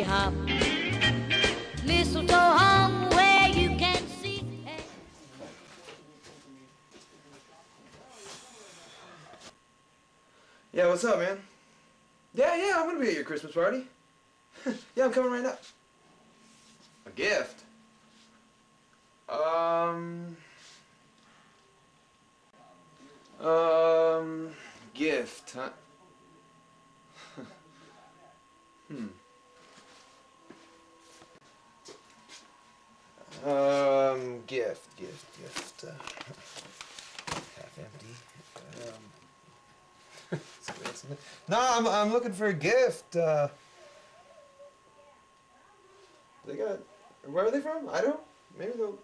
hop. Mistletoe hung where you can see. Yeah, what's up, man? Yeah, I'm gonna be at your Christmas party. Yeah, I'm coming right now. A gift? Gift, huh? Gift. Half empty. No, I'm looking for a gift. They got. Where are they from? Idaho? Maybe they'll.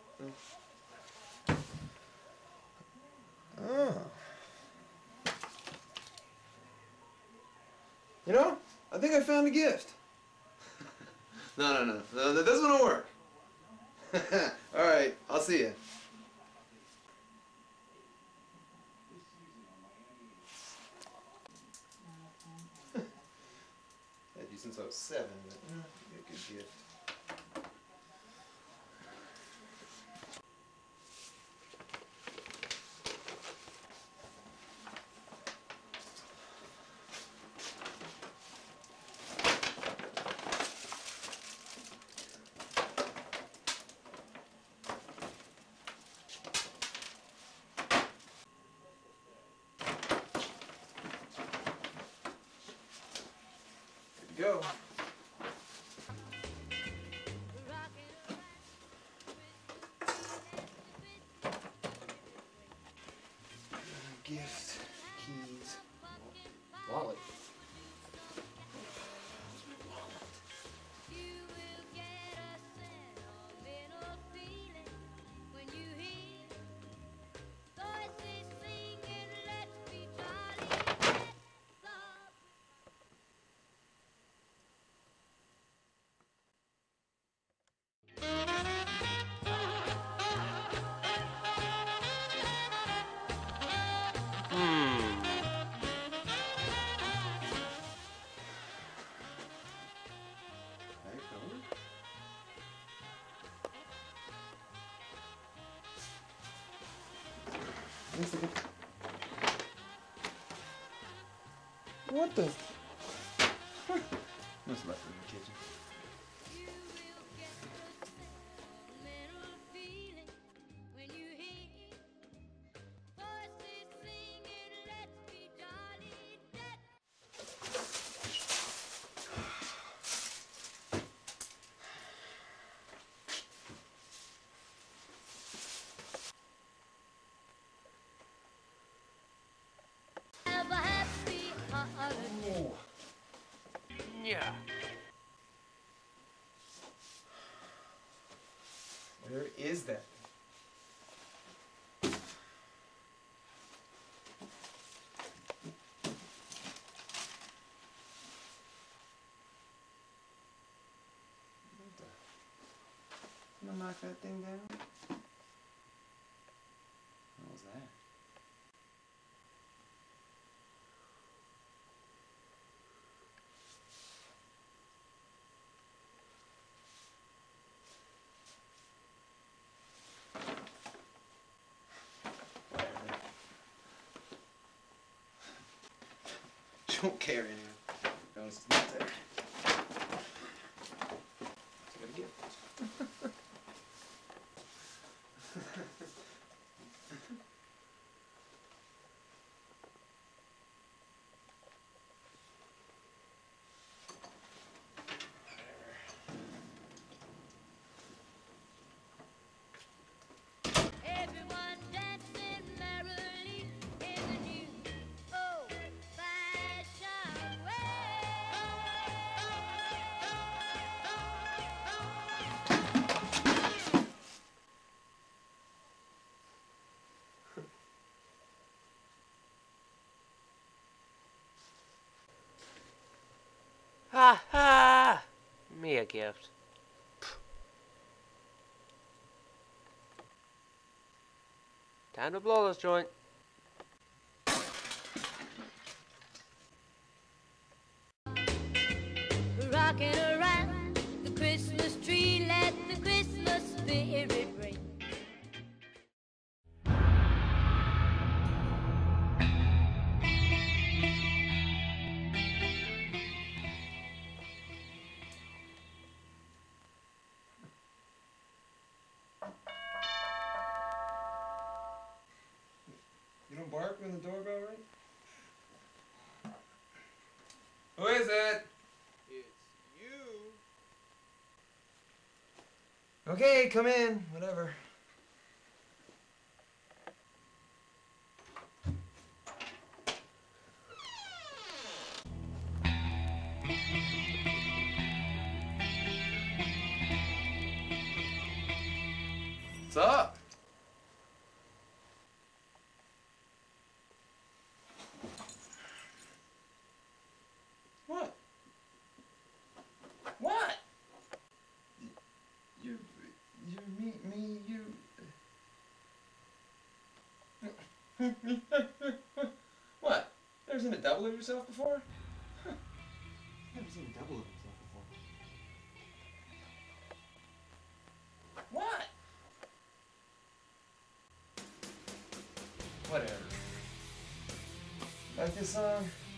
Oh. You know, I think I found a gift. No, that doesn't work. All right, I'll see you. Had you since I was 7, but be a good gift. Go. Gift, keys, wallet. What the? Must have left it in the kitchen. Yeah. Where is that? I'm gonna knock that thing down. What was that? Don't care anymore. No, it's not there. It's got a gift. Ha ha! Me a gift. Time to blow this joint. Rocking around ringing the doorbell, right? Who is it? It's you. Okay, come in. Whatever. What's up? What? What? You What? Never seen a double of yourself before? Never seen a double of himself before. What? Whatever. Like this song?